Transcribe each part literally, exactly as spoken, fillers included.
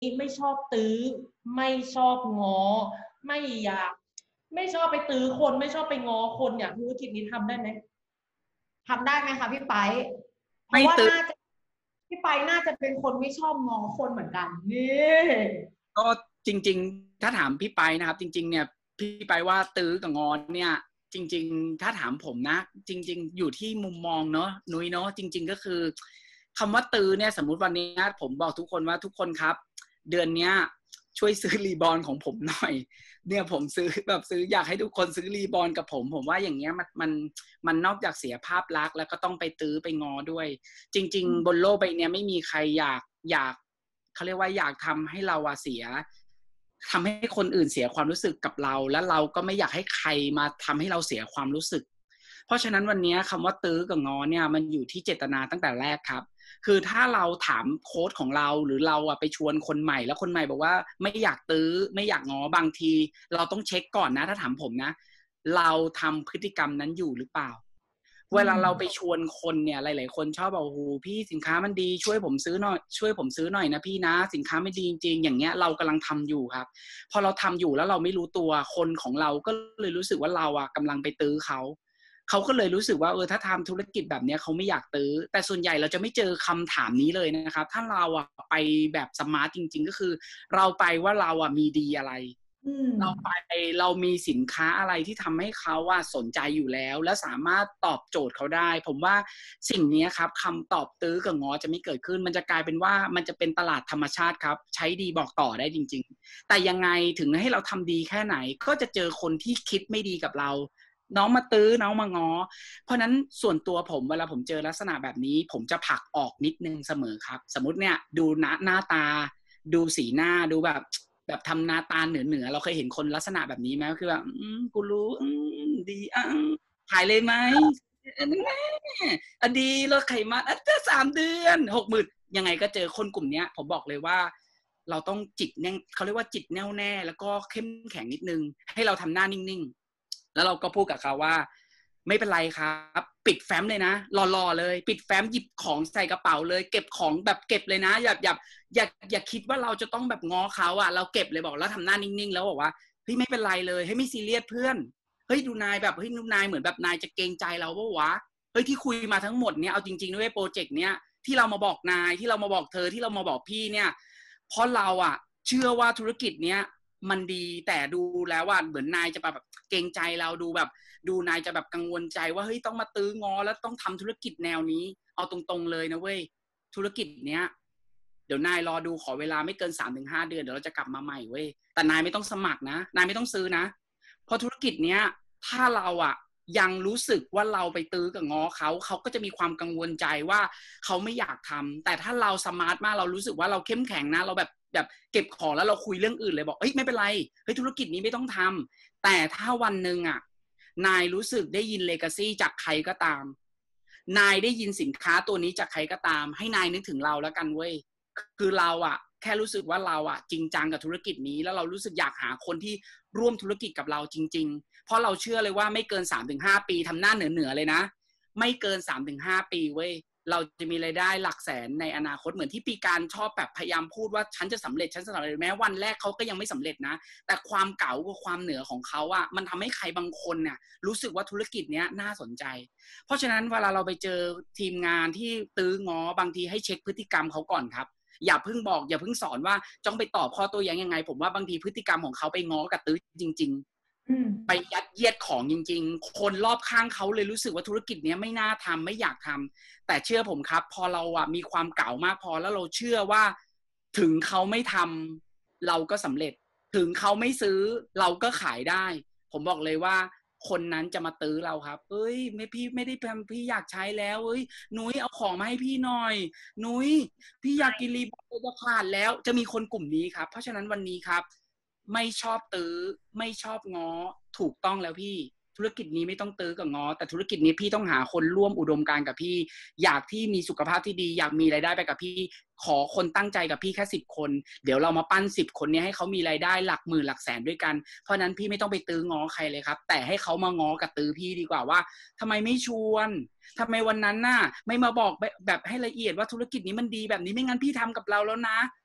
ไม่ชอบตื้อไม่ชอบง้อไม่อยากไม่ชอบไปตื้อคนไม่ชอบไปง้อคนเนี่ยธุรกิจนี้ทำได้ไหมทำได้ไหมคะพี่ไปเพราะว่าไม่ตื้อน่าจะพี่ไปน่าจะเป็นคนไม่ชอบง้อคนเหมือนกันนี่ก็จริงๆถ้าถามพี่ไปนะครับจริงๆเนี่ยพี่ไปว่าตื้อกับงอนเนี่ยจริงๆถ้าถามผมนะจริงๆอยู่ที่มุมมองเนาะนุ้ยเนาะจริงๆก็คือคำว่าตื้อเนี่ยสมมุติวันนี้ผมบอกทุกคนว่าทุกคนครับเดือนเนี้ยช่วยซื้อรีบอลของผมหน่อยเนี่ยผมซื้อแบบซื้ออยากให้ทุกคนซื้อรีบอลกับผมผมว่าอย่างเงี้ยมันมันมันนอกจากเสียภาพลักษณ์แล้วก็ต้องไปตื้อไปงอด้วยจริงๆบนโลกใบนี้ไม่มีใครอยากอยากเขาเรียกว่าอยากทำให้เราอะเสียทำให้คนอื่นเสียความรู้สึกกับเราและเราก็ไม่อยากให้ใครมาทำให้เราเสียความรู้สึกเพราะฉะนั้นวันนี้คำว่าตื้อกับงอเนี่ยมันอยู่ที่เจตนาตั้งแต่แรกครับคือถ้าเราถามโค้ชของเราหรือเราอะไปชวนคนใหม่แล้วคนใหม่บอกว่าไม่อยากตื้อไม่อยากงอบางทีเราต้องเช็คก่อนนะถ้าถามผมนะเราทำพฤติกรรมนั้นอยู่หรือเปล่าเวลาเราไปชวนคนเนี่ยหลายๆคนชอบบอกโอ้โหพี่สินค้ามันดีช่วยผมซื้อหน่อยช่วยผมซื้อหน่อยนะพี่นะสินค้าไม่ดีจริงๆอย่างเงี้ยเรากำลังทำอยู่ครับพอเราทำอยู่แล้วเราไม่รู้ตัวคนของเราก็เลยรู้สึกว่าเราอะกำลังไปตื้อเขาเขาก็เลยรู้สึกว่าเออถ้าทำธุรกิจแบบนี้เขาไม่อยากตื้อแต่ส่วนใหญ่เราจะไม่เจอคำถามนี้เลยนะครับถ้าเราอะไปแบบสมาร์ทจริงๆก็คือเราไปว่าเราอะมีดีอะไรเราไปเรามีสินค้าอะไรที่ทำให้เขาว่าสนใจอยู่แล้วและสามารถตอบโจทย์เขาได้ผมว่าสิ่งนี้ครับคำตอบตื้อกับง้อจะไม่เกิดขึ้นมันจะกลายเป็นว่ามันจะเป็นตลาดธรรมชาติครับใช้ดีบอกต่อได้จริงๆแต่ยังไงถึงให้เราทำดีแค่ไหนก็จะเจอคนที่คิดไม่ดีกับเราน้องมาตื้อน้องมาง้อเพราะนั้นส่วนตัวผมเวลาผมเจอลักษณะแบบนี้ผมจะผลักออกนิดนึงเสมอครับสมมติเนี่ยดูหน้าหน้าตาดูสีหน้าดูแบบแบบทำหน้าตาเหนือเหนือเราเคยเห็นคนลักษณะแบบนี้ไหมก็คือแบบอืมกูรู้อืมดีอ่ะถ่ายเลยไหมแม่อดีลดไขมันอ่ะจะสามเดือนหกหมื่นยังไงก็เจอคนกลุ่มนี้ผมบอกเลยว่าเราต้องจิตแน่งเขาเรียกว่าจิตแน่วแน่แล้วก็เข้มแข็งนิดนึงให้เราทำหน้านิ่งๆแล้วเราก็พูดกับเขาว่าไม่เป็นไรครับปิดแฟ้มเลยนะรอๆเลยปิดแฟ้มหยิบของใส่กระเป๋าเลยเก็บของแบบเก็บเลยนะอย่าอย่าอย่าอย่าคิดว่าเราจะต้องแบบง้อเขาอ่ะเราเก็บเลยบอกแล้วทำหน้านิ่งๆแล้วบอกว่าเฮ้ยไม่เป็นไรเลยให้ไม่ซีเรียสเพื่อนเฮ้ยดูนายแบบเฮ้ยดูนายเหมือนแบบนายจะเกรงใจเราปะวะเฮ้ยที่คุยมาทั้งหมดเนี่ยเอาจริงๆด้วยโปรเจกต์เนี้ยที่เรามาบอกนายที่เรามาบอกเธอที่เรามาบอกพี่เนี่ยเพราะเราอ่ะเชื่อว่าธุรกิจเนี้ยมันดีแต่ดูแล้วว่าเหมือนนายจะแบบเกรงใจเราดูแบบดูนายจะแบบกังวลใจว่าเฮ้ยต้องมาตื้องอแล้วต้องทำธุรกิจแนวนี้เอาตรงๆเลยนะเว้ยธุรกิจเนี้ยเดี๋ยวนายรอดูขอเวลาไม่เกิน สามถึงห้า เดือนเดี๋ยวเราจะกลับมาใหม่เว้ยแต่นายไม่ต้องสมัครนะนายไม่ต้องซื้อนะเพราะธุรกิจเนี้ยถ้าเราอ่ะยังรู้สึกว่าเราไปตื้อกับง้อเขาเขาก็จะมีความกังวลใจว่าเขาไม่อยากทำแต่ถ้าเราสมาร์ทมากเรารู้สึกว่าเราเข้มแข็งนะเราแบบแบบเก็บของแล้วเราคุยเรื่องอื่นเลยบอกเฮ้ยไม่เป็นไรเฮ้ยธุรกิจนี้ไม่ต้องทำแต่ถ้าวันหนึ่งอ่ะนายรู้สึกได้ยินเลกาซี่จากใครก็ตามนายได้ยินสินค้าตัวนี้จากใครก็ตามให้นายนึกถึงเราแล้วกันเว้ยคือเราอะแค่รู้สึกว่าเราอะจริงจังกับธุรกิจนี้แล้วเรารู้สึกอยากหาคนที่ร่วมธุรกิจกับเราจริงๆเพราะเราเชื่อเลยว่าไม่เกิน สามถึงห้า ปีทำหน้าเหนือๆเลยนะไม่เกิน สามถึงห้า ปีเว้ยเราจะมีรายได้หลักแสนในอนาคตเหมือนที่ปีการชอบแบบพยายามพูดว่าฉันจะสำเร็จฉันจะสำเร็จแม้วันแรกเขาก็ยังไม่สำเร็จนะแต่ความเก๋ากับความเหนือของเขาอะมันทำให้ใครบางคนเนี่ยรู้สึกว่าธุรกิจเนี้ยน่าสนใจเพราะฉะนั้นเวลาเราไปเจอทีมงานที่ตื้อง้อบางทีให้เช็คพฤติกรรมเขาก่อนครับอย่าเพิ่งบอกอย่าเพิ่งสอนว่าจ้องไปตอบข้อโต้แย้งยังไงผมว่าบางทีพฤติกรรมของเขาไปง้อกับตื้อจริงๆไปยัดเยียดของจริงๆคนรอบข้างเขาเลยรู้สึกว่าธุรกิจนี้ไม่น่าทำไม่อยากทำแต่เชื่อผมครับพอเราอะมีความเก่ามากพอแล้วเราเชื่อว่าถึงเขาไม่ทำเราก็สำเร็จถึงเขาไม่ซื้อเราก็ขายได้ผมบอกเลยว่าคนนั้นจะมาตื้อเราครับเอ้ยไม่พี่ไม่ได้แพมพี่อยากใช้แล้วเอ้ยนุ้ยเอาของมาให้พี่หน่อยนุ้ยพี่อยากกินรีบอร์จะขาดแล้วจะมีคนกลุ่มนี้ครับเพราะฉะนั้นวันนี้ครับไม่ชอบตื้อไม่ชอบง้อถูกต้องแล้วพี่ธุรกิจนี้ไม่ต้องตื้อกับง้อแต่ธุรกิจนี้พี่ต้องหาคนร่วมอุดมการณ์กับพี่อยากที่มีสุขภาพที่ดีอยากมีรายได้ไปกับพี่ขอคนตั้งใจกับพี่แค่สิบคนเดี๋ยวเรามาปั้นสิบคนนี้ให้เขามีรายได้หลักหมื่นหลักแสนด้วยกันเพราะนั้นพี่ไม่ต้องไปตื้อง้อใครเลยครับแต่ให้เขามาง้อกับตื้อพี่ดีกว่าว่าทำไมไม่ชวนทำไมวันนั้นน่ะไม่มาบอกแบบให้ละเอียดว่าธุรกิจนี้มันดีแบบนี้ไม่งั้นพี่ทำกับเราแล้วนะ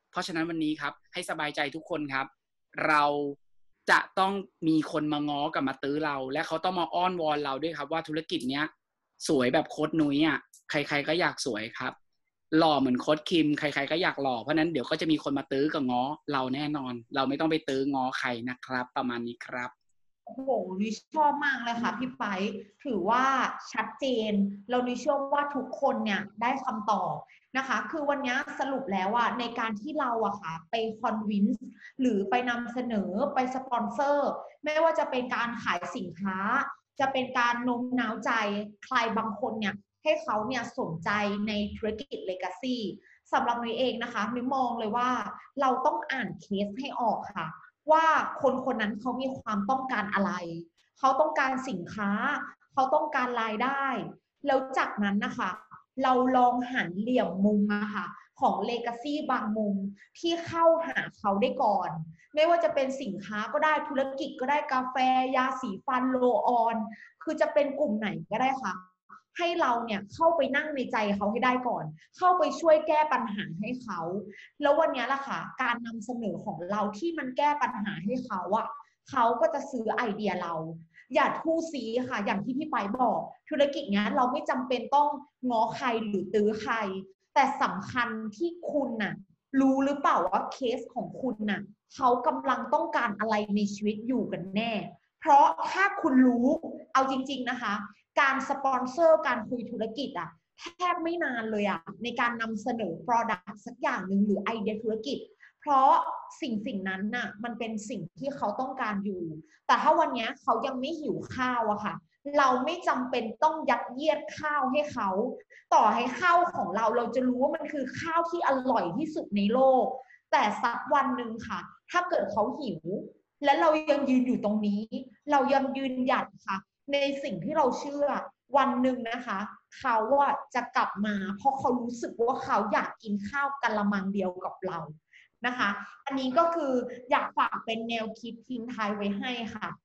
เพราะฉะนั้นวันนี้ครับให้สบายใจทุกคนครับเราจะต้องมีคนมาง้อกับมาตื้อเราและเขาต้องมาอ้อนวอนเราด้วยครับว่าธุรกิจเนี้ยสวยแบบโค้ชนุ้ยอ่ะใครๆก็อยากสวยครับหล่อเหมือนโค้ชคิมใครๆก็อยากหล่อเพราะนั้นเดี๋ยวก็จะมีคนมาตื้อกับง้อเราแน่นอนเราไม่ต้องไปตื้อง้อใครนะครับประมาณนี้ครับโอ้โหนิชอบมากเลยค่ะพี่ไปถือว่าชัดเจนเรานิเชื่อว่าทุกคนเนี่ยได้คำตอบนะคะคือวันนี้สรุปแล้วอะในการที่เราอะค่ะไปคอนวินส์หรือไปนำเสนอไปสปอนเซอร์ไม่ว่าจะเป็นการขายสินค้าจะเป็นการโน้มน้าวใจใครบางคนเนี่ยให้เขาเนี่ยสนใจในธุรกิจ Legacy สำหรับนุ้ยเองนะคะนุ้ยมองเลยว่าเราต้องอ่านเคสให้ออกค่ะว่าคนคนนั้นเขามีความต้องการอะไรเขาต้องการสินค้าเขาต้องการรายได้แล้วจากนั้นนะคะเราลองหันเหลี่ยมมุมอะค่ะของ Legacy บางมุมที่เข้าหาเขาได้ก่อนไม่ว่าจะเป็นสินค้าก็ได้ธุรกิจก็ได้กาแฟยาสีฟันโลออนคือจะเป็นกลุ่มไหนก็ได้ค่ะให้เราเนี่ยเข้าไปนั่งในใจเขาให้ได้ก่อนเข้าไปช่วยแก้ปัญหาให้เขาแล้ววันนี้ล่ะค่ะการนำเสนอของเราที่มันแก้ปัญหาให้เขาอะเขาก็จะซื้อไอเดียเราอย่าทู่ซีค่ะอย่างที่พี่ไปบอกธุรกิจเนี้ยเราไม่จำเป็นต้องง้อใครหรือตื้อใครแต่สำคัญที่คุณน่ะรู้หรือเปล่าว่าเคสของคุณน่ะเขากำลังต้องการอะไรในชีวิตอยู่กันแน่เพราะถ้าคุณรู้เอาจริงๆนะคะการสปอนเซอร์การคุยธุรกิจอะแทบไม่นานเลยอะในการนำเสนอ product สักอย่างหนึ่งหรือไอเดียธุรกิจเพราะสิ่งสิ่งนั้นน่ะมันเป็นสิ่งที่เขาต้องการอยู่แต่ถ้าวันนี้เขายังไม่หิวข้าวอะค่ะเราไม่จำเป็นต้องยัดเยียดข้าวให้เขาต่อให้ข้าวของเราเราจะรู้ว่ามันคือข้าวที่อร่อยที่สุดในโลกแต่สักวันหนึ่งค่ะถ้าเกิดเขาหิวและเรายังยืนอยู่ตรงนี้เรายังยืนหยัดค่ะในสิ่งที่เราเชื่อวันหนึ่งนะคะเขาอะจะกลับมาเพราะเขารู้สึกว่าเขาอยากกินข้าวกะละมังเดียวกับเรานะคะอันนี้ก็คืออยากฝากเป็นแนวคิดทิ้งท้ายไว้ให้ค่ะ